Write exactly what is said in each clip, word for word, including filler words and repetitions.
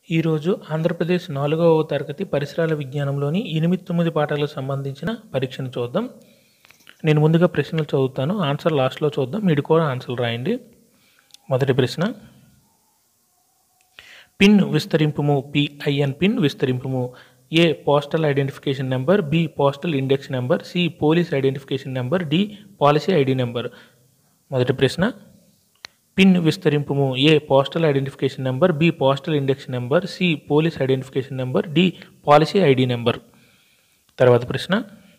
ఈరోజు ఆంధ్రప్రదేశ్ నాలుగవ తరగతి పరిసరాల విజ్ఞానంలోని ఎనిమిది తొమ్మిది పాఠాలకు సంబంధించిన పరీక్షను చూద్దాం. నేను ముందుగా ప్రశ్నలు చదువుతాను, ఆన్సర్ లాస్ట్లో చూద్దాం. మీరు కూడా ఆన్సర్లు రాయండి. మొదటి ప్రశ్న, పిన్ విస్తరింపుము. పిఐఎన్ పిన్ విస్తరింపుము. A postal identification number, B postal index number, C police identification number, D policy ID number. మొదటి ప్రశ్న, పిన్ విస్తరింపుము. A postal identification number, B postal index number, C police identification number, D policy ID number. తర్వాత ప్రశ్న,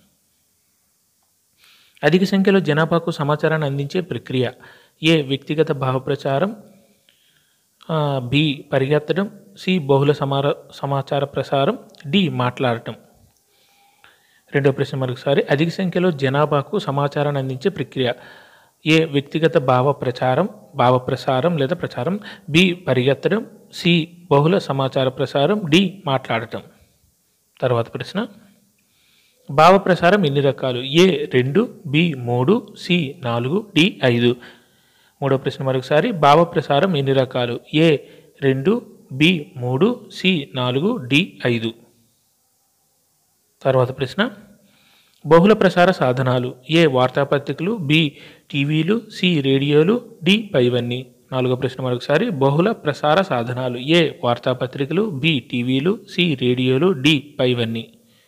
అధిక సంఖ్యలో జనాభాకు సమాచారాన్ని అందించే ప్రక్రియ. ఏ వ్యక్తిగత భావ ప్రచారం, బి పరిగెత్తడం, సి బహుళ సమార సమాచార ప్రసారం, డి మాట్లాడటం. రెండవ ప్రశ్న మరొకసారి, అధిక సంఖ్యలో జనాభాకు సమాచారాన్ని అందించే ప్రక్రియ. ఏ వ్యక్తిగత భావ ప్రచారం భావ ప్రసారం లేదా ప్రచారం, బి పరిగెత్తడం, సి బహుళ సమాచార ప్రసారం, డి మాట్లాడటం. తర్వాత ప్రశ్న, భావ ప్రసారం ఎన్ని రకాలు. ఏ రెండు, బి మూడు, సి నాలుగు, డి ఐదు. మూడవ ప్రశ్న మరొకసారి, భావ ప్రసారం ఎన్ని రకాలు. ఏ రెండు, బి మూడు, సి నాలుగు, డి ఐదు. తర్వాత ప్రశ్న, బహుళ ప్రసార సాధనాలు. ఏ వార్తాపత్రికలు, బి టీవీలు, సి రేడియోలు, డి పైవన్నీ. నాలుగో ప్రశ్న మరొకసారి, బహుళ ప్రసార సాధనాలు. ఏ వార్తాపత్రికలు, బి టీవీలు, సి రేడియోలు, డి పైవన్నీ.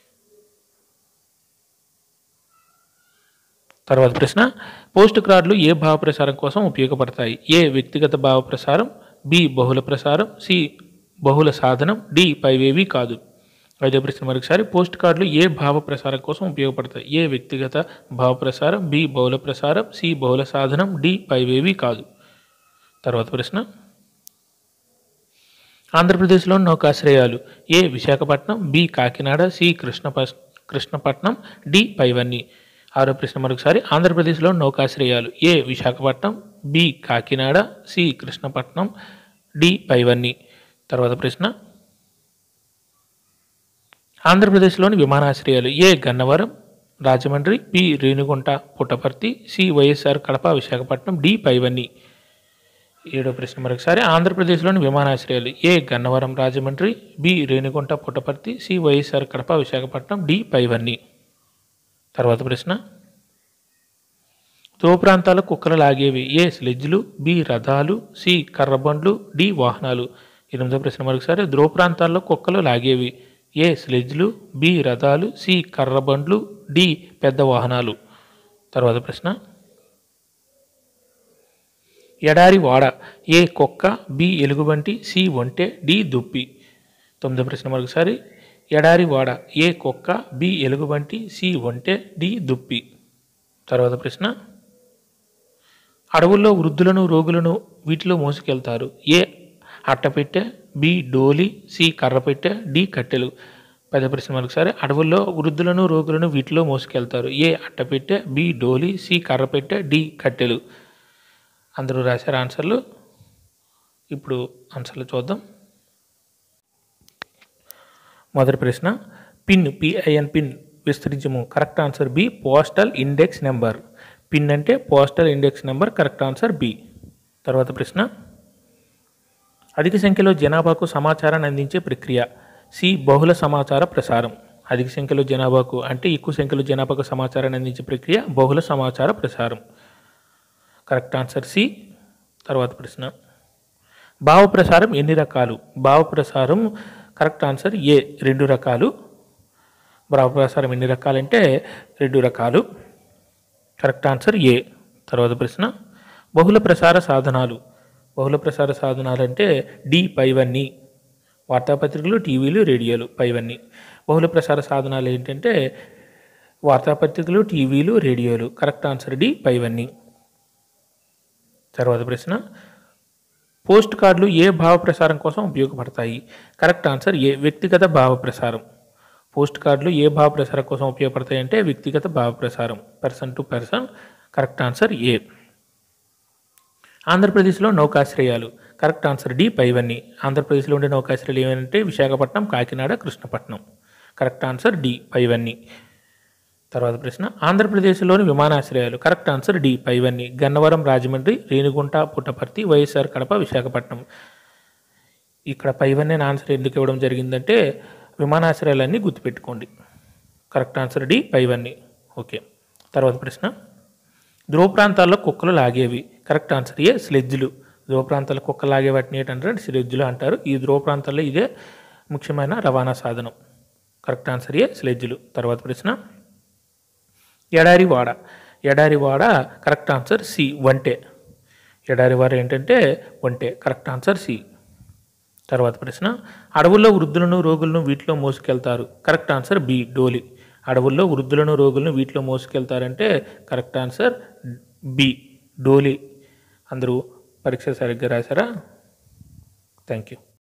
తర్వాత ప్రశ్న, పోస్ట్ కార్డులు ఏ భావ ప్రసారం కోసం ఉపయోగపడతాయి. ఏ వ్యక్తిగత భావ ప్రసారం, బి బహుళ ప్రసారం, సి బహుళ సాధనం, డి పైవేవి కాదు. ఐదో ప్రశ్న మరొకసారి, పోస్ట్ కార్డులు ఏ భావ ప్రసారం కోసం ఉపయోగపడతాయి. ఏ వ్యక్తిగత భావ ప్రసారం, బి బహుళ ప్రసారం, సి బహుళ సాధనం, డి పైవేవి కాదు. తర్వాత ప్రశ్న, ఆంధ్రప్రదేశ్లో నౌకాశ్రయాలు. A Visakhapatnam, B Kakinada, C Krishna Krishnapatnam, D పైవన్నీ. ఆరో ప్రశ్న మరొకసారి, ఆంధ్రప్రదేశ్లో నౌకాశ్రయాలు. A Visakhapatnam, B Kakinada, C Krishnapatnam, D పైవన్నీ. తర్వాత ప్రశ్న, ఆంధ్రప్రదేశ్లోని విమానాశ్రయాలు. A Gannavaram, Rajahmundry, B Renigunta, Puttaparthi, C YSR Kadapa, Visakhapatnam, D పైవన్నీ. ఏడో ప్రశ్న మరొకసారి, ఆంధ్రప్రదేశ్లోని విమానాశ్రయాలు. A Gannavaram, Rajahmundry, B Renigunta, Puttaparthi, C YSR Kadapa, Visakhapatnam, D పైవన్నీ. తర్వాత ప్రశ్న, ధ్రువ ప్రాంతాల కుక్కలు లాగేవి. ఏ స్లెడ్జ్లు, బి రథాలు, సి కర్రబండ్లు, డి వాహనాలు. ఎనిమిదో ప్రశ్న మరొకసారి, ధ్రువ ప్రాంతాల్లో కుక్కలు లాగేవి. ఏ స్లెడ్జ్లు, బి రథాలు, సి కర్రబండ్లు, డి పెద్ద వాహనాలు. తర్వాత ప్రశ్న, ఎడారి వాడ. ఏ కుక్క, బి ఎలుగుబంటి, సి ఒంటె, డి దుప్పి. తొమ్మిదో ప్రశ్న మరొకసారి, ఎడారి వాడ. ఏ కుక్క, బి ఎలుగుబంటి, సి ఒంటె, డి దుప్పి. తర్వాత ప్రశ్న, అడవుల్లో వృద్ధులను రోగులను వీటిలో మోసుకెళ్తారు. ఏ అట్టపెట్టె, బి డోలి, సి కర్రపెట్టె, డి కట్టెలు. పదో ప్రశ్న మరొకసారి, అడవుల్లో వృద్ధులను రోగులను వీటిలో మోసుకెళ్తారు. ఏ అట్టపెట్టె, బి డోలి, సి కర్రపెట్టె, డి కట్టెలు. అందరూ రాశారు ఆన్సర్లు. ఇప్పుడు ఆన్సర్లు చూద్దాం. మొదటి ప్రశ్న, పిన్ పిఐఎన్ పిన్ విస్తరించము. Correct answer B postal index number. Pin అంటే postal index number. Correct answer B. తర్వాత ప్రశ్న, అధిక సంఖ్యలో జనాభాకు సమాచారాన్ని అందించే ప్రక్రియ. సి బహుళ సమాచార ప్రసారం. అధిక సంఖ్యలో జనాభాకు అంటే ఎక్కువ సంఖ్యలో జనాభాకు సమాచారాన్ని అందించే ప్రక్రియ బహుళ సమాచార ప్రసారం. Correct answer C. తర్వాత ప్రశ్న, భావ ప్రసారం ఎన్ని రకాలు. భావ ప్రసారం కరెక్ట్ ఆన్సర్ ఏ రెండు రకాలు. భావ ప్రసారం ఎన్ని రకాలంటే రెండు రకాలు. Correct answer A. తర్వాత ప్రశ్న, బహుళ ప్రసార సాధనాలు. బహుళ ప్రసార సాధనాలు అంటే డి పైవన్నీ. వార్తాపత్రికలు, టీవీలు, రేడియోలు పైవన్నీ. బహుళ ప్రసార సాధనాలు ఏంటంటే వార్తాపత్రికలు, టీవీలు, రేడియోలు. కరెక్ట్ ఆన్సర్ డి పైవన్నీ. తర్వాత ప్రశ్న, పోస్ట్ కార్డులు ఏ భావ ప్రసారం కోసం ఉపయోగపడతాయి. కరెక్ట్ ఆన్సర్ ఏ వ్యక్తిగత భావ ప్రసారం. పోస్ట్ కార్డులు ఏ భావ ప్రసారం కోసం ఉపయోగపడతాయి అంటే వ్యక్తిగత భావ ప్రసారం, person to person. Correct answer A. ఆంధ్రప్రదేశ్లో నౌకాశ్రయాలు. కరెక్ట్ ఆన్సర్ డి పైవన్నీ. ఆంధ్రప్రదేశ్లో ఉండే నౌకాశ్రయాలు ఏమంటే Visakhapatnam, Kakinada, Krishnapatnam. Correct answer D పైవన్నీ. తర్వాత ప్రశ్న, ఆంధ్రప్రదేశ్లోని విమానాశ్రయాలు. కరెక్ట్ ఆన్సర్ డి పైవన్నీ. గన్నవరం, రాజమండ్రి, రేణిగుంట, పుట్టపర్తి, వైఎస్ఆర్ కడప, విశాఖపట్నం. ఇక్కడ పైవన్నీ ఆన్సర్ ఎందుకు ఇవ్వడం జరిగిందంటే విమానాశ్రయాలన్నీ గుర్తుపెట్టుకోండి. కరెక్ట్ ఆన్సర్ డి పైవన్నీ. ఓకే, తర్వాత ప్రశ్న. ధ్రువ ప్రాంతాల్లో కుక్కలు లాగేవి. Correct answer A స్లెడ్జ్లు. ధ్రువ ప్రాంతాల్లో కుక్కలు లాగే వాటిని ఏంటంటే స్లెడ్జ్లు అంటారు. ఈ ధ్రువ ప్రాంతాల్లో ఇదే ముఖ్యమైన రవాణా సాధనం. కరెక్ట్ ఆన్సర్ ఏ స్లెడ్జ్లు. తర్వాత ప్రశ్న. ఎడారి వాడ. ఎడారి వాడ కరెక్ట్ ఆన్సర్ సి వంటే. ఎడారి వాడ ఏంటంటే వంటే. Correct answer C. తర్వాత ప్రశ్న. అడవుల్లో వృద్ధులను రోగులను వీటిలో మోసుకెళ్తారు. కరెక్ట్ ఆన్సర్ బి డోలి. అడవుల్లో వృద్ధులను రోగులను వీటిలో మోసుకెళ్తారంటే కరెక్ట్ ఆన్సర్ బి డోలి. అందరూ పరీక్ష సరిగ్గా రాశారా? Thank you.